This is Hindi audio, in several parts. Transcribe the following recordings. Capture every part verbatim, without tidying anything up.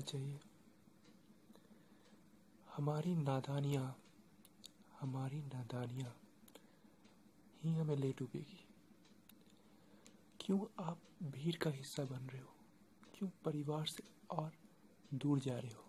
चाहिए। हमारी नादानियाँ हमारी नादानियाँ ही हमें ले डूबेगी। क्यों आप भीड़ का हिस्सा बन रहे हो? क्यों परिवार से और दूर जा रहे हो?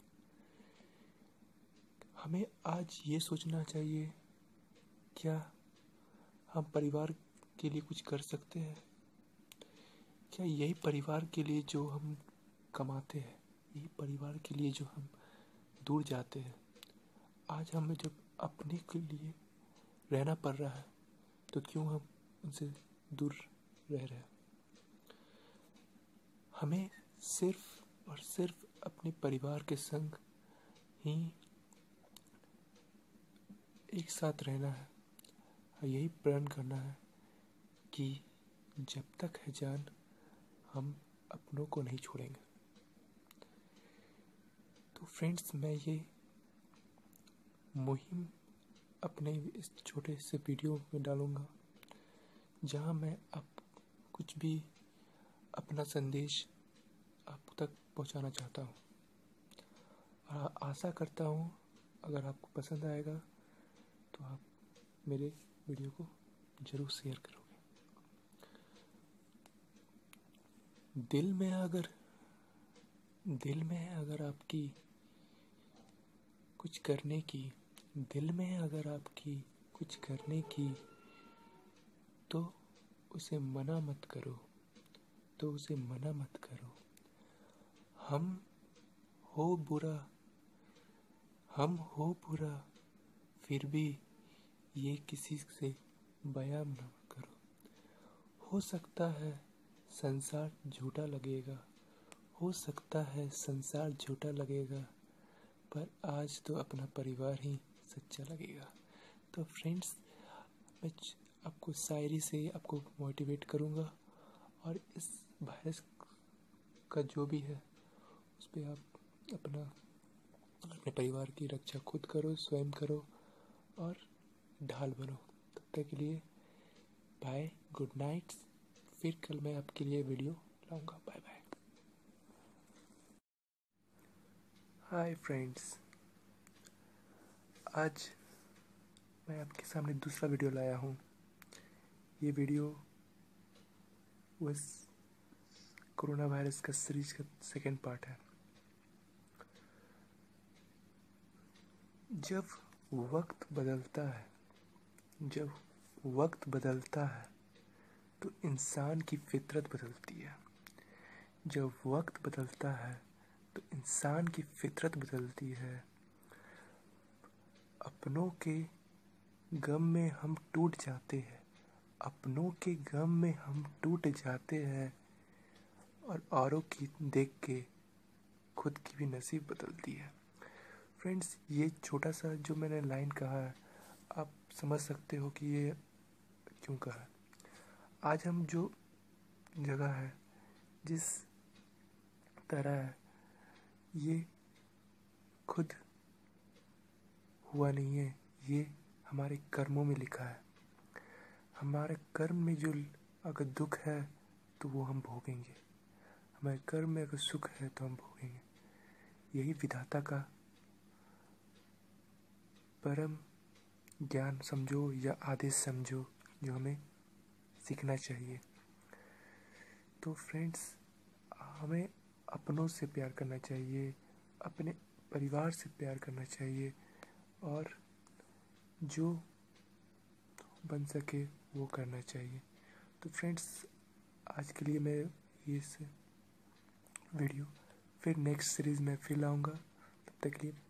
हमें आज ये सोचना चाहिए, क्या हम परिवार के लिए कुछ कर सकते हैं? क्या यही परिवार के लिए जो हम कमाते हैं, यही परिवार के लिए जो हम दूर जाते हैं, आज हमें जब अपने के लिए रहना पड़ रहा है तो क्यों हम उनसे दूर रह रहे हैं? हमें सिर्फ और सिर्फ अपने परिवार के संग ही एक साथ रहना है और यही प्रण करना है कि जब तक है जान हम अपनों को नहीं छोड़ेंगे। तो फ्रेंड्स, मैं ये मुहिम अपने इस छोटे से वीडियो में डालूँगा जहाँ मैं आप कुछ भी अपना संदेश आप तक पहुँचाना चाहता हूँ और आशा करता हूँ अगर आपको पसंद आएगा तो आप मेरे वीडियो को ज़रूर शेयर करोगे। दिल में अगर दिल में है अगर आपकी कुछ करने की दिल में है अगर आपकी कुछ करने की तो उसे मना मत करो तो उसे मना मत करो। हम हो बुरा हम हो बुरा फिर भी ये किसी से बयां न करो। हो सकता है संसार झूठा लगेगा हो सकता है संसार झूठा लगेगा पर आज तो अपना परिवार ही सच्चा लगेगा। तो फ्रेंड्स, मैं आपको शायरी से आपको मोटिवेट करूँगा और इस वायरस का जो भी है उस पर आप अपना अपने परिवार की रक्षा खुद करो, स्वयं करो और ढाल बनो। तब तक के लिए बाय, गुड नाइट। फिर कल मैं आपके लिए वीडियो लाऊंगा। Bye bye. हाय फ्रेंड्स, आज मैं आपके सामने दूसरा वीडियो लाया हूँ। ये वीडियो उस कोरोना वायरस का सीरीज का सेकेंड पार्ट है। जब वक्त बदलता है जब वक्त बदलता है तो इंसान की फितरत बदलती है। जब वक्त बदलता है तो इंसान की फितरत बदलती है। अपनों के गम में हम टूट जाते हैं अपनों के गम में हम टूट जाते हैं और औरों की देख के खुद की भी नसीब बदलती है। फ्रेंड्स, ये छोटा सा जो मैंने लाइन कहा है आप समझ सकते हो कि ये क्यों कहा है। आज हम जो जगह है, जिस तरह है, ये खुद हुआ नहीं है, ये हमारे कर्मों में लिखा है। हमारे कर्म में जो अगर दुख है तो वो हम भोगेंगे, हमारे कर्म में अगर सुख है तो हम भोगेंगे। यही विधाता का परम ज्ञान समझो या आदेश समझो जो हमें सीखना चाहिए। तो फ्रेंड्स, हमें अपनों से प्यार करना चाहिए, अपने परिवार से प्यार करना चाहिए और जो बन सके वो करना चाहिए। तो फ्रेंड्स, आज के लिए मैं ये से वीडियो फिर नेक्स्ट सीरीज़ में फिर लाऊंगा। तब तक के लिए